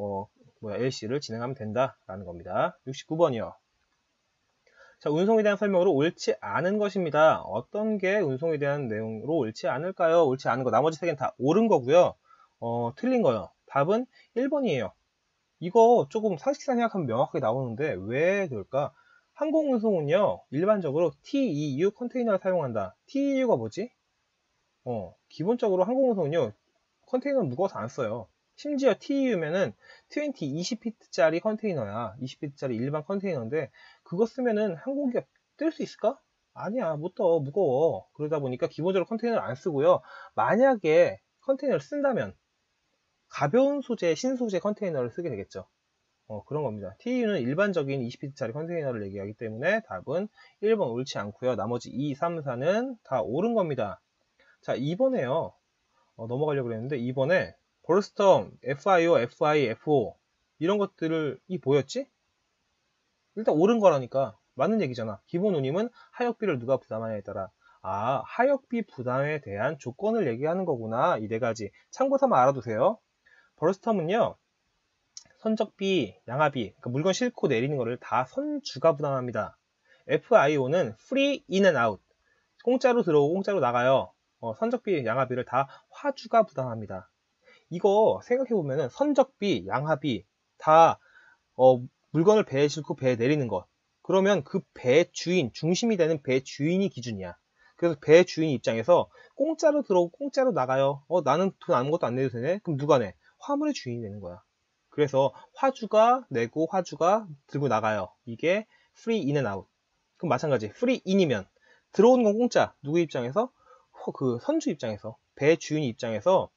S1: LC를 진행하면 된다라는 겁니다. 69번이요. 자, 운송에 대한 설명으로 옳지 않은 것입니다. 어떤 게 운송에 대한 내용으로 옳지 않을까요? 옳지 않은 거. 나머지 세 개는 다 옳은 거고요. 틀린 거요. 답은 1번이에요. 이거 조금 상식상 생각하면 명확하게 나오는데 왜 그럴까? 항공운송은요 일반적으로 TEU 컨테이너를 사용한다. TEU가 뭐지? 기본적으로 항공운송은요 컨테이너는 무거워서 안 써요. 심지어 TEU면은 20피트짜리 컨테이너야. 20피트짜리 일반 컨테이너인데 그거 쓰면은 항공기가 뜰 수 있을까? 아니야, 못 떠. 무거워. 그러다 보니까 기본적으로 컨테이너를 안 쓰고요. 만약에 컨테이너를 쓴다면 가벼운 소재, 신소재 컨테이너를 쓰게 되겠죠. 그런 겁니다. TEU는 일반적인 20피트짜리 컨테이너를 얘기하기 때문에 답은 1번 옳지 않고요. 나머지 2, 3, 4는 다 옳은 겁니다. 자, 2번에요. 넘어가려고 그랬는데 2번에 벌스텀, FIO, FI, FO 이런 것들이 뭐였지? 일단 옳은 거라니까 맞는 얘기잖아. 기본 운임은 하역비를 누가 부담하냐에 따라 하역비 부담에 대한 조건을 얘기하는 거구나. 이 네 가지 참고 삼아 알아두세요. 벌스텀은요. 선적비, 양하비, 그러니까 물건 싣고 내리는 거를 다 선주가 부담합니다. FIO는 free in and out, 공짜로 들어오고 공짜로 나가요. 선적비, 양하비를 다 화주가 부담합니다. 이거 생각해보면은 선적비, 양하비 다 물건을 배에 싣고 배에 내리는 것. 그러면 그 배 주인, 중심이 되는 배 주인이 기준이야. 그래서 배 주인 입장에서 공짜로 들어오고 공짜로 나가요. 나는 돈 아무것도 안 내도 되네? 그럼 누가 내? 화물의 주인이 되는 거야. 그래서 화주가 내고 화주가 들고 나가요. 이게 free in and out. 그럼 마찬가지. free in이면 들어오는 건 공짜. 누구 입장에서? 그 선주 입장에서. 배 주인 입장에서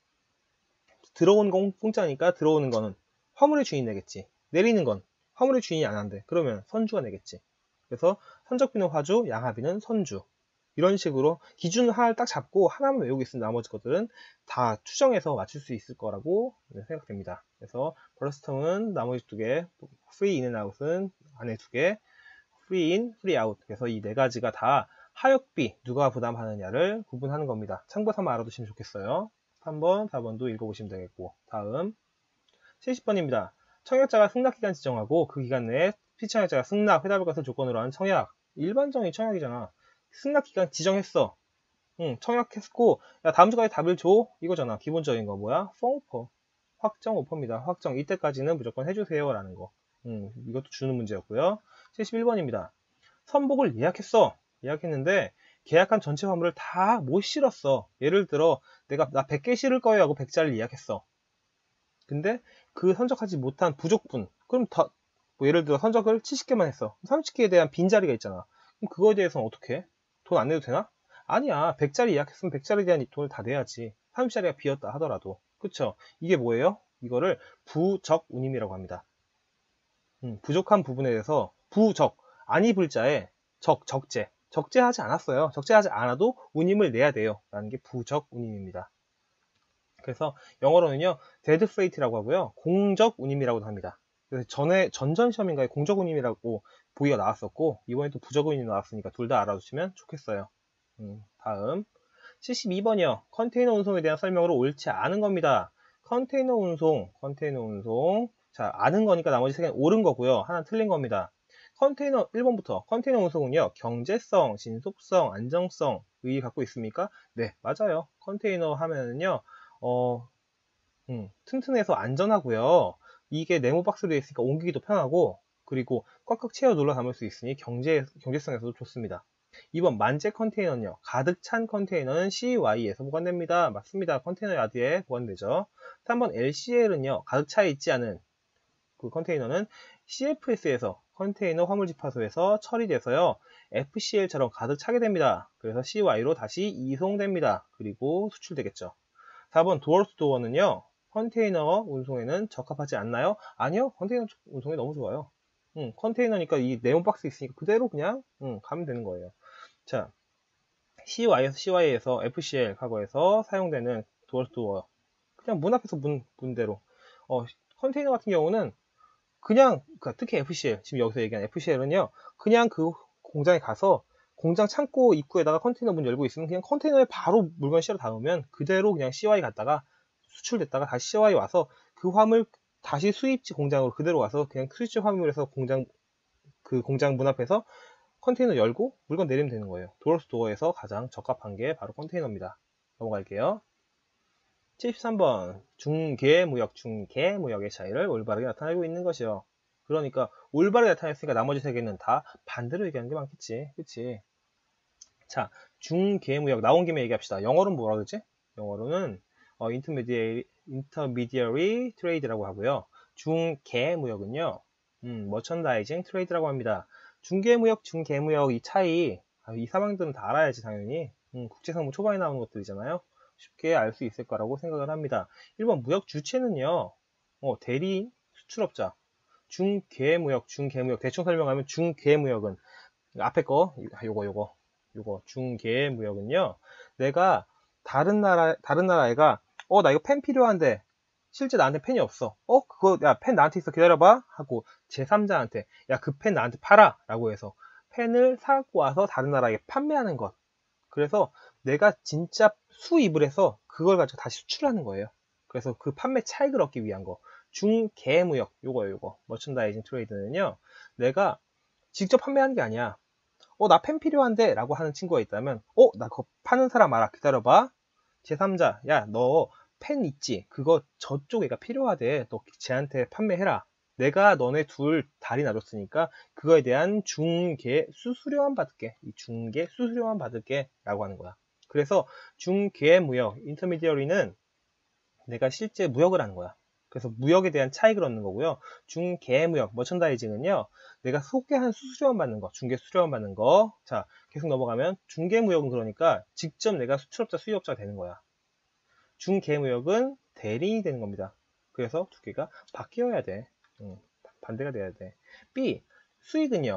S1: 들어오는 건 공짜니까 들어오는 거는 화물의 주인이 내겠지. 내리는 건 화물의 주인이 안 한대. 그러면 선주가 내겠지. 그래서 선적비는 화주, 양하비는 선주. 이런 식으로 기준을 하나를 딱 잡고 하나만 외우고 있으면 나머지 것들은 다 추정해서 맞출 수 있을 거라고 생각됩니다. 그래서 벌스텀은 나머지 두 개, free in and out은 안에 두 개, free in, free out. 그래서 이 네 가지가 다 하역비 누가 부담하느냐를 구분하는 겁니다. 참고 삼아 알아두시면 좋겠어요. 3번, 4번도 읽어보시면 되겠고. 다음 70번입니다. 청약자가 승낙기간 지정하고 그 기간 내에 피청약자가 승낙, 회답을 것을 조건으로 한 청약. 일반적인 청약이잖아. 승낙기간 지정했어. 청약했고 야 다음 주까지 답을 줘 이거잖아. 기본적인 거 뭐야? 펑퍼 확정 오퍼입니다. 확정 이때까지는 무조건 해주세요 라는 거. 이것도 주는 문제였고요. 71번입니다. 선복을 예약했어. 예약했는데 계약한 전체 화물을 다 못 실었어. 예를 들어 나 100개 실을 거예요 하고 100자를 예약했어. 근데 그 선적하지 못한 부족분, 그럼 뭐 예를 들어 선적을 70개만 했어. 30개에 대한 빈자리가 있잖아. 그럼 그거에 대해서는 어떻게 해? 돈 안 내도 되나? 아니야. 100자리 예약했으면 100자리에 대한 돈을 다 내야지. 30자리가 비었다 하더라도. 그쵸? 이게 뭐예요? 이거를 부적운임이라고 합니다. 부족한 부분에 대해서 부적, 아니 불자에 적재. 적재하지 않았어요. 적재하지 않아도 운임을 내야 돼요. 라는 게 부적운임입니다. 그래서 영어로는요, 데드 프레이트라고 하고요, 공적 운임이라고도 합니다. 그래서 전전 시험인가에 공적 운임이라고 보기가 나왔었고, 이번에 또 부적 운임이 나왔으니까 둘 다 알아두시면 좋겠어요. 다음 72번이요. 컨테이너 운송에 대한 설명으로 옳지 않은 겁니다. 컨테이너 운송. 자, 아는 거니까 나머지 세 개는 옳은 거고요. 하나는 틀린 겁니다. 컨테이너 1번부터 컨테이너 운송은요, 경제성, 신속성, 안정성 의 갖고 있습니까? 네, 맞아요. 컨테이너 하면은요, 튼튼해서 안전하고요. 이게 네모 박스로 되어 있으니까 옮기기도 편하고, 그리고 꽉꽉 채워 눌러 담을 수 있으니 경제성에서도 좋습니다. 2번 만재 컨테이너는요, 가득 찬 컨테이너는 CY에서 보관됩니다. 맞습니다. 컨테이너 야드에 보관되죠. 3번 LCL은요, 가득 차 있지 않은 그 컨테이너는 CFS에서 컨테이너 화물집하소에서 처리돼서요, FCL처럼 가득 차게 됩니다. 그래서 CY로 다시 이송됩니다. 그리고 수출되겠죠. 4번 도어스토어는요, 컨테이너 운송에는 적합하지 않나요? 아니요, 컨테이너 운송에 너무 좋아요. 컨테이너니까 이 네모 박스 있으니까 그대로 그냥 가면 되는 거예요. 자, CY에서 FCL 과거에서 사용되는 도어스토어, 그냥 문 앞에서 문대로. 컨테이너 같은 경우는 그냥, 특히 FCL, 지금 여기서 얘기한 FCL은요, 그냥 그 공장에 가서 공장 창고 입구에다가 컨테이너 문 열고 있으면 그냥 컨테이너에 바로 물건 실어 담으면 그대로 그냥 CY 갔다가 수출됐다가 다시 CY 와서 그 화물 다시 수입지 공장으로 그대로 와서 그냥 수입지 화물에서 그 공장 문 앞에서 컨테이너 열고 물건 내리면 되는 거예요. 도어스토어에서 가장 적합한 게 바로 컨테이너입니다. 넘어갈게요. 73번 중개무역의 차이를 올바르게 나타내고 있는 것이요. 그러니까 올바르게 나타냈으니까 나머지 세 개는 다 반대로 얘기하는 게 많겠지. 그치? 자, 중개무역 나온 김에 얘기합시다. 영어로는 뭐라 그러지? 영어로는 intermediary trade라고 하고요. 중개무역은요, merchandising trade라고 합니다. 중개무역 이 차이, 이 사망들은 다 알아야지 당연히. 국제상무 초반에 나오는 것들이잖아요. 쉽게 알 수 있을 거라고 생각을 합니다. 1번 무역 주체는요, 대리인, 수출업자. 중개무역 대충 설명하면 중개무역은 앞에 거 요거 중개무역은요, 내가 다른 나라애가 나 이거 펜 필요한데 실제 나한테 펜이 없어. 그거 야 펜 나한테 있어 기다려봐 하고 제3자한테 야 그 펜 나한테 팔아 라고 해서 펜을 사갖고 와서 다른 나라에 판매하는 것. 그래서 내가 진짜 수입을 해서 그걸 가지고 다시 수출하는 거예요. 그래서 그 판매 차익을 얻기 위한 거. 중개무역 요거 머천다이징 트레이드는요, 내가 직접 판매하는 게 아니야. 나 펜 필요한데 라고 하는 친구가 있다면 나 그거 파는 사람 알아 기다려봐. 제3자 야 너 펜 있지? 그거 저쪽 애가 필요하대. 너 쟤한테 판매해라. 내가 너네 둘 다리 놔줬으니까 그거에 대한 중개 수수료만 받을게. 이 중개 수수료만 받을게 라고 하는 거야. 그래서 중개무역 인터미디어리는 내가 실제 무역을 하는 거야. 그래서 무역에 대한 차익을 얻는 거고요. 중개무역 머천다이징은요, 내가 소개한 수수료만 받는 거, 중개 수수료만 받는 거. 자, 계속 넘어가면 중개무역은 그러니까 직접 내가 수출업자 수입업자가 되는 거야. 중개무역은 대리인이 되는 겁니다. 그래서 두 개가 바뀌어야 돼. 반대가 돼야 돼. B, 수익은요,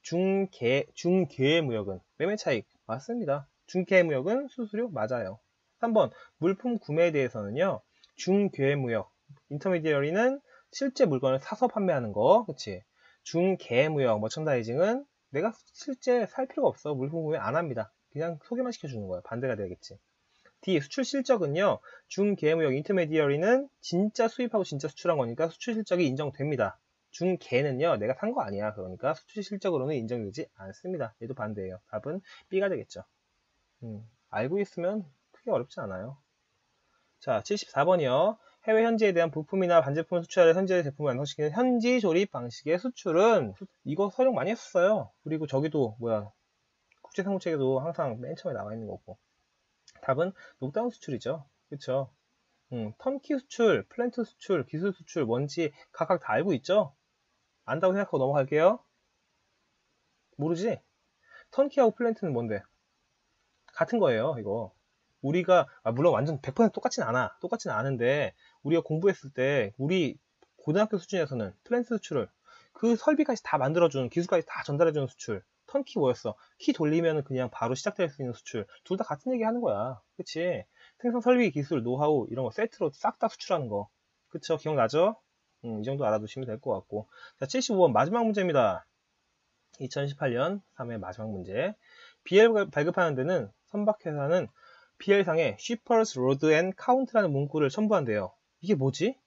S1: 중개무역은 매매 차익 맞습니다. 중개무역은 수수료 맞아요. 3번 물품 구매에 대해서는요, 중개무역 인터미디어리는 실제 물건을 사서 판매하는 거, 그치? 중개무역 머천다이징은 내가 실제 살 필요가 없어. 물품 구매 안 합니다. 그냥 소개만 시켜주는 거야. 반대가 되겠지. D, 수출 실적은요, 중개무역 인터미디어리는 진짜 수입하고 진짜 수출한 거니까 수출 실적이 인정됩니다. 중개는요, 내가 산 거 아니야. 그러니까 수출 실적으로는 인정되지 않습니다. 얘도 반대예요. 답은 B가 되겠죠. 알고 있으면 크게 어렵지 않아요. 자, 74번이요. 해외 현지에 대한 부품이나 반제품을 수출하여 현지의 제품을 완성시키는 현지 조립 방식의 수출은 이거 활용 많이 했었어요. 그리고 저기도 뭐야 국제상무책에도 항상 맨 처음에 나와 있는 거고. 답은 녹다운 수출이죠. 그쵸? 턴키 수출, 플랜트 수출, 기술 수출 뭔지 각각 다 알고 있죠? 안다고 생각하고 넘어갈게요. 모르지? 턴키하고 플랜트는 뭔데? 같은 거예요, 이거. 우리가, 물론 완전 100% 똑같진 않아. 똑같진 않은데, 우리가 공부했을 때, 우리 고등학교 수준에서는 플랜트 수출을, 그 설비까지 다 만들어주는, 기술까지 다 전달해주는 수출. 턴키 뭐였어? 키 돌리면 그냥 바로 시작될 수 있는 수출. 둘 다 같은 얘기 하는 거야. 그치? 생산 설비, 기술, 노하우, 이런 거 세트로 싹 다 수출하는 거. 그쵸? 기억나죠? 이 정도 알아두시면 될 것 같고. 자, 75번 마지막 문제입니다. 2018년 3회 마지막 문제. BL 발급하는 데는 선박회사는 BL상에 Shippers Load and Count라는 문구를 첨부한대요. 이게 뭐지?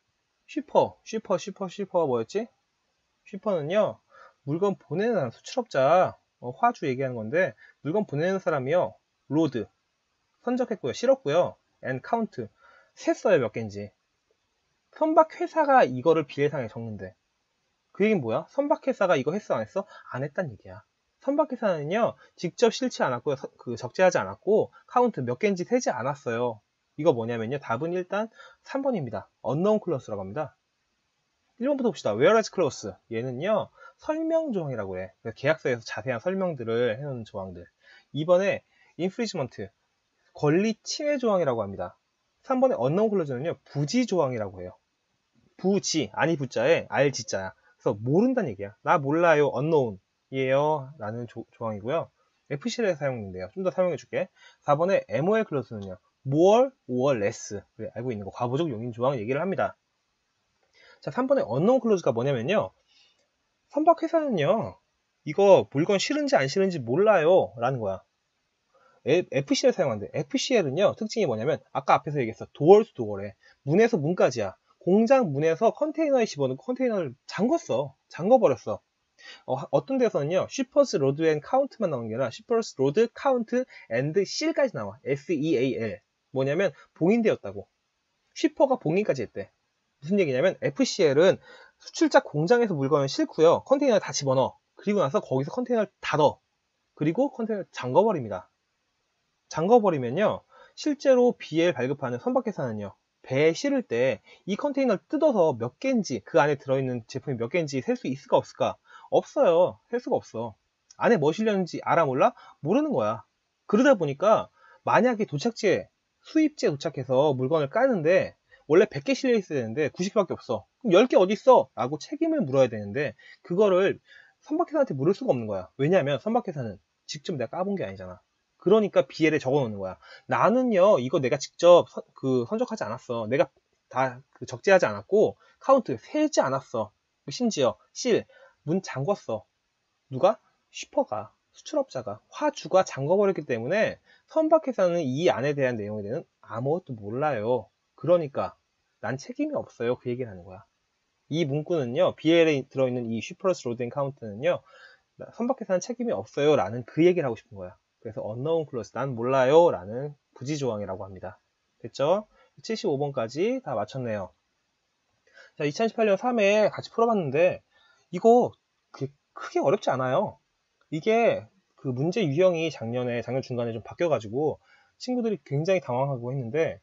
S1: 쉬퍼가 뭐였지? 쉬퍼는요, 물건 보내는 사람, 수출업자, 화주 얘기하는 건데, 물건 보내는 사람이요, 로드, 선적했고요, 실었고요, and count, 셌어요, 몇 개인지. 선박회사가 이거를 BL상에 적는데, 그 얘기는 뭐야? 선박회사가 이거 했어, 안 했어? 안 했단 얘기야. 선박회사는요, 직접 실지 않았고요, 적재하지 않았고, 카운트 몇 개인지 세지 않았어요. 이거 뭐냐면요, 답은 일단 3번입니다. unknown clause라고 합니다. 1번부터 봅시다. whereas clause. 얘는요, 설명 조항이라고 해. 계약서에서 자세한 설명들을 해놓은 조항들. 2번에 infringement. 권리 침해 조항이라고 합니다. 3번에 unknown clause는요, 부지 조항이라고 해요. 부지, 아니 부자에 알지자야. 그래서 모른다는 얘기야. 나 몰라요, unknown 이에요 라는 조항이고요. FC를 사용인데요. 좀 더 설명해 줄게. 4번에 MOL 클러스는요, more or less. 그래, 알고 있는 거 과보적 용인 조항 얘기를 합니다. 자, 3번에 unknown clause가 뭐냐면요, 선박회사는요, 이거 물건 실은지 안 실은지 몰라요 라는 거야. FC를 사용하는데, FCL은요, 특징이 뭐냐면, 아까 앞에서 얘기했어. 도어에서 도어래. 문에서 문까지야. 공장 문에서 컨테이너에 집어넣고 컨테이너를 잠궈버렸어. 어떤 데서는요, shippers load and count만 나오는 게 아니라 shippers load, count and seal까지 나와. SEAL. 뭐냐면 봉인되었다고. 쉬퍼가 봉인까지 했대. 무슨 얘기냐면 FCL은 수출자 공장에서 물건을 싣고요, 컨테이너에 다 집어넣어. 그리고 나서 거기서 컨테이너를 닫아. 그리고 컨테이너를 잠궈버립니다. 잠궈버리면요, 실제로 BL 발급하는 선박회사는요, 배에 실을 때 이 컨테이너를 뜯어서 몇 개인지, 그 안에 들어있는 제품이 몇 개인지 셀 수 있을까 없을까? 없어요. 셀 수가 없어. 안에 뭐 실렸는지 알아 몰라? 모르는 거야. 그러다 보니까 만약에 도착지에, 수입지에 도착해서 물건을 까는데 원래 100개 실려 있어야 되는데 90개밖에 없어. 그럼 10개 어디 있어? 라고 책임을 물어야 되는데, 그거를 선박회사한테 물을 수가 없는 거야. 왜냐하면 선박회사는 직접 내가 까본 게 아니잖아. 그러니까 BL에 적어 놓는 거야. 나는요, 이거 내가 직접 선적하지 않았어. 내가 다 적재하지 않았고, 카운트 세지 않았어. 심지어 문 잠궜어. 누가? 쉬퍼가, 수출업자가, 화주가 잠궈버렸기 때문에 선박회사는 이 안에 대한 내용에 대해서는 아무것도 몰라요. 그러니까 난 책임이 없어요. 그 얘기를 하는 거야. 이 문구는요, BL에 들어있는 이 쉬퍼스 로드 앤 카운트는요, 선박회사는 책임이 없어요 라는 그 얘기를 하고 싶은 거야. 그래서 unknown clause, 난 몰라요 라는 부지조항이라고 합니다. 됐죠? 75번까지 다 맞췄네요. 자, 2018년 3회 같이 풀어봤는데, 이거 크게 어렵지 않아요. 이게 그 문제 유형이 작년 중간에 좀 바뀌어가지고 친구들이 굉장히 당황하고 했는데,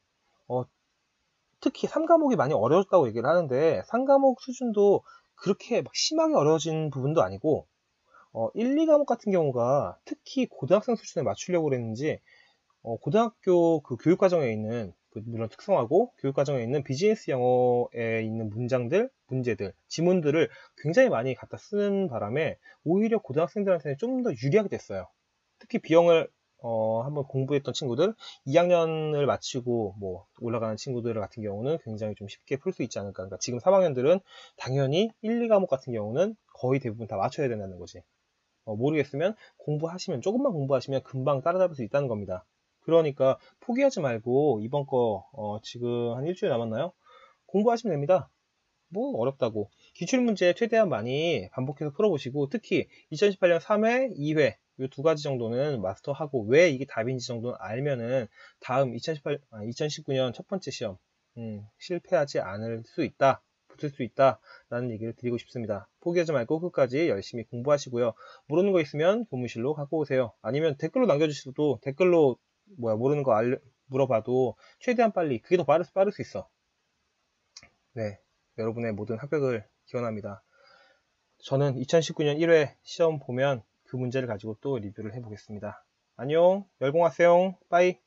S1: 특히 3과목이 많이 어려웠다고 얘기를 하는데, 3과목 수준도 그렇게 막 심하게 어려워진 부분도 아니고, 1, 2과목 같은 경우가 특히 고등학생 수준에 맞추려고 그랬는지, 고등학교 그 교육과정에 있는, 물론 특성화고 교육과정에 있는 비즈니스 영어에 있는 문장들, 문제들, 지문들을 굉장히 많이 갖다 쓰는 바람에 오히려 고등학생들한테는 좀 더 유리하게 됐어요. 특히 B형을 한번 공부했던 친구들, 2학년을 마치고 뭐 올라가는 친구들 같은 경우는 굉장히 좀 쉽게 풀 수 있지 않을까. 그러니까 지금 3학년들은 당연히 1, 2과목 같은 경우는 거의 대부분 다 맞춰야 된다는 거지. 모르겠으면 조금만 공부하시면 금방 따라잡을 수 있다는 겁니다. 그러니까 포기하지 말고 이번 거 지금 한 일주일 남았나요? 공부하시면 됩니다. 뭐 어렵다고. 기출문제 최대한 많이 반복해서 풀어보시고, 특히 2018년 3회, 2회 이 두 가지 정도는 마스터하고 왜 이게 답인지 정도는 알면은 다음 2019년 첫 번째 시험, 실패하지 않을 수 있다, 붙을 수 있다 라는 얘기를 드리고 싶습니다. 포기하지 말고 끝까지 열심히 공부하시고요. 모르는 거 있으면 교무실로 갖고 오세요. 아니면 댓글로 남겨주셔도, 댓글로 모르는 거 물어봐도 최대한 빨리, 그게 더 빠를 수 있어. 네, 여러분의 모든 합격을 기원합니다. 저는 2019년 1회 시험 보면 그 문제를 가지고 또 리뷰를 해보겠습니다. 안녕, 열공하세요. 빠이.